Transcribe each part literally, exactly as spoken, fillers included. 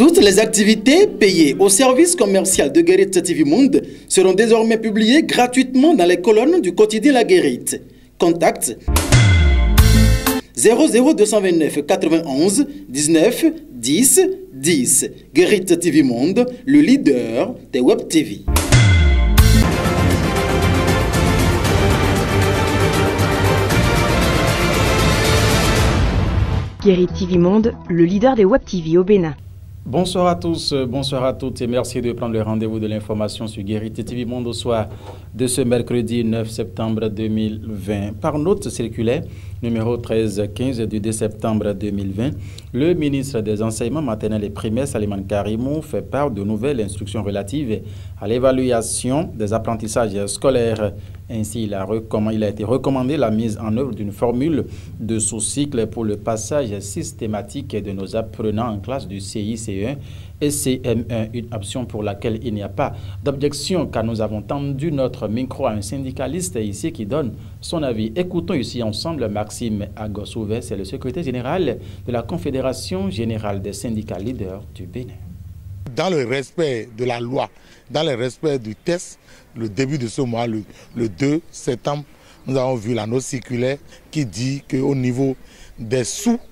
Toutes les activités payées au service commercial de Guérite T V Monde seront désormais publiées gratuitement dans les colonnes du quotidien La Guérite. Contact zéro zéro deux cent vingt-neuf quatre-vingt-onze dix-neuf dix dix. Guérite T V Monde, le leader des Web T V. Guérite T V Monde, le leader des Web T V au Bénin. Bonsoir à tous, bonsoir à toutes et merci de prendre le rendez-vous de l'information sur Guérite T V Monde au soir de ce mercredi neuf septembre deux mille vingt. Par note circulaire numéro treize quinze du deux septembre deux mille vingt, le ministre des Enseignements maternels et primaires, Saliman Karimou, fait part de nouvelles instructions relatives à l'évaluation des apprentissages scolaires. Ainsi, il a, il a été recommandé la mise en œuvre d'une formule de sous-cycle pour le passage systématique de nos apprenants en classe du C I, C E un et C M un, une option pour laquelle il n'y a pas d'objection, car nous avons tendu notre micro à un syndicaliste ici qui donne son avis. Écoutons ici ensemble Maxime Agosouvet, c'est le secrétaire général de la Confédération générale des syndicats leaders du Bénin. Dans le respect de la loi, dans le respect du test, le début de ce mois, le, le deux septembre, nous avons vu la note circulaire qui dit qu'au niveau des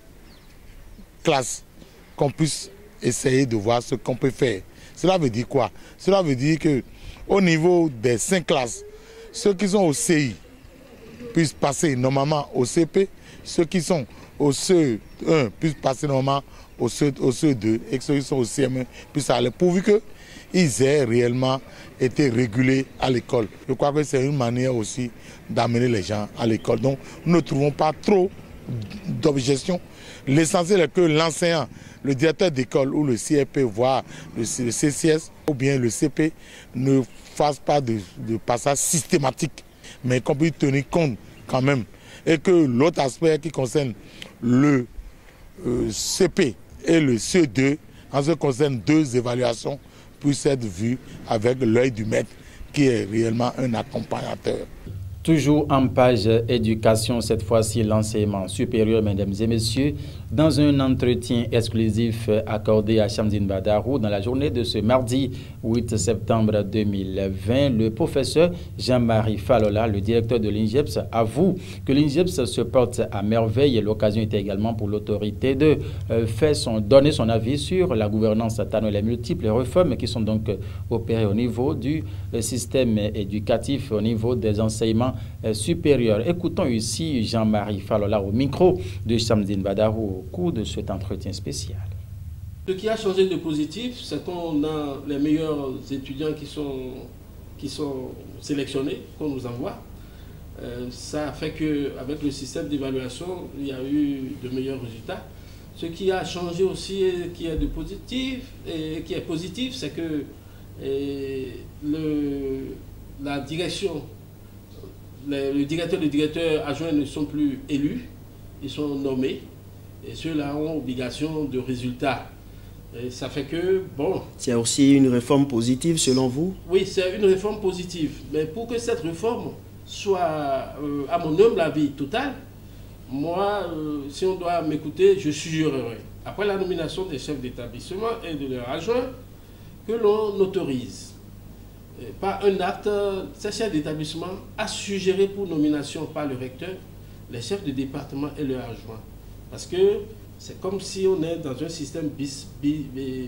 sous-classes, qu'on puisse essayer de voir ce qu'on peut faire. Cela veut dire quoi? Cela veut dire qu'au niveau des cinq classes, ceux qui sont au C I puissent passer normalement au C P, ceux qui sont au C E un puissent passer normalement au C E deux et ceux qui sont au C M un puissent aller, pourvu qu'ils aient réellement été régulés à l'école. Je crois que c'est une manière aussi d'amener les gens à l'école. Donc nous ne trouvons pas trop d'objection. L'essentiel est que l'enseignant, le directeur d'école ou le C R P, voire le C C S ou bien le C P ne fasse pas de, de passage systématique, mais qu'on puisse tenir compte quand même. Et que l'autre aspect qui concerne le euh, C P et le C E deux, en ce qui concerne deux évaluations, puisse être vu avec l'œil du maître qui est réellement un accompagnateur. Toujours en page éducation, cette fois-ci l'enseignement supérieur, mesdames et messieurs, dans un entretien exclusif accordé à Chamdine Badarou dans la journée de ce mardi huit septembre deux mille vingt, le professeur Jean-Marie Falola, le directeur de l'I N G E P S, avoue que l'I N G E P S se porte à merveille. L'occasion était également pour l'autorité de euh, faire son, donner son avis sur la gouvernance et les multiples réformes qui sont donc opérées au niveau du euh, système éducatif, au niveau des enseignements supérieur. Écoutons ici Jean-Marie Falola au micro de Chamdine Badarou au cours de cet entretien spécial. Ce qui a changé de positif, c'est qu'on a les meilleurs étudiants qui sont, qui sont sélectionnés, qu'on nous envoie. Euh, ça fait qu'avec le système d'évaluation, il y a eu de meilleurs résultats. Ce qui a changé aussi, et qui est de positif, et qui est positif, c'est que et, le, la direction Le, le directeur et le directeur adjoint ne sont plus élus, ils sont nommés, et ceux-là ont obligation de résultats. Et ça fait que, bon... C'est aussi une réforme positive selon vous? Oui, c'est une réforme positive. Mais pour que cette réforme soit, euh, à mon humble avis, totale, moi, euh, si on doit m'écouter, je suggérerais, après la nomination des chefs d'établissement et de leurs adjoints, que l'on autorise par un acte, ces chefs d'établissement a suggéré pour nomination par le recteur les chefs de département et leurs adjoints. Parce que c'est comme si on est dans un système bis, bis, bis,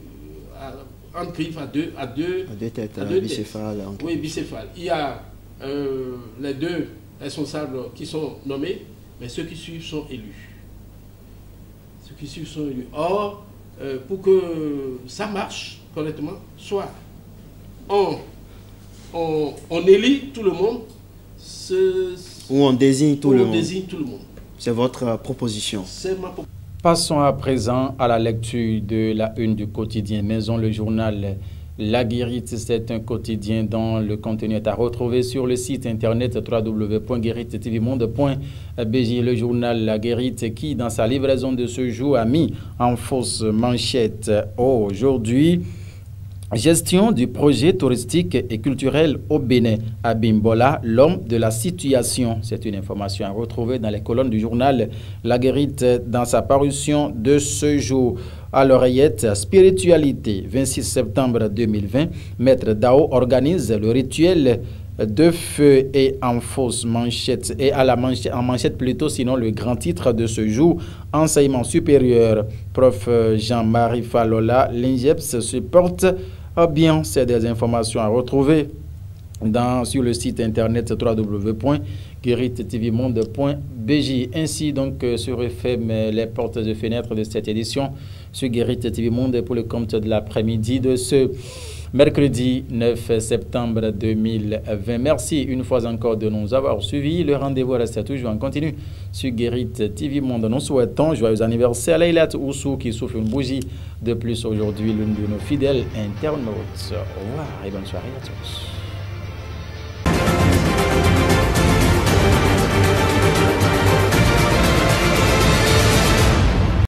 en griffe à deux, à deux, à deux têtes, à deux bicéphale. Têtes. Oui, bicéphale. Il y a euh, les deux responsables qui sont nommés, mais ceux qui suivent sont élus. Ceux qui suivent sont élus. Or, euh, pour que ça marche correctement, soit On, on, on élit tout le monde, ce, ou on désigne tout, le, on monde. désigne tout le monde. C'est votre proposition. C'est ma proposition. Passons à présent à la lecture de la une du quotidien Maison, le journal La Guérite. C'est un quotidien dont le contenu est à retrouver sur le site internet w w w point guérite t v monde point b j. Le journal La Guérite qui, dans sa livraison de ce jour, a mis en fausse manchette aujourd'hui Gestion du projet touristique et culturel au Bénin. Abimbola, l'homme de la situation. C'est une information à retrouver dans les colonnes du journal La Guérite dans sa parution de ce jour. À l'oreillette, spiritualité, vingt-six septembre deux mille vingt, Maître Dao organise le rituel de feu et en fausse manchette, et à la manchette, en manchette plutôt, sinon le grand titre de ce jour, enseignement supérieur. Prof Jean-Marie Falola, l'I N G E P S se porte bien. C'est des informations à retrouver dans, sur le site internet w w w point guérite t v monde point b j. Ainsi donc se referment les portes et fenêtres de cette édition sur Guérite T V Monde pour le compte de l'après-midi de ce mercredi neuf septembre deux mille vingt. Merci une fois encore de nous avoir suivis. Le rendez-vous reste toujours en continu sur Guérite T V Monde. Nous souhaitons joyeux anniversaire à Leilat Oussou qui souffle une bougie de plus aujourd'hui, l'une de nos fidèles internautes. Au revoir et bonne soirée à tous.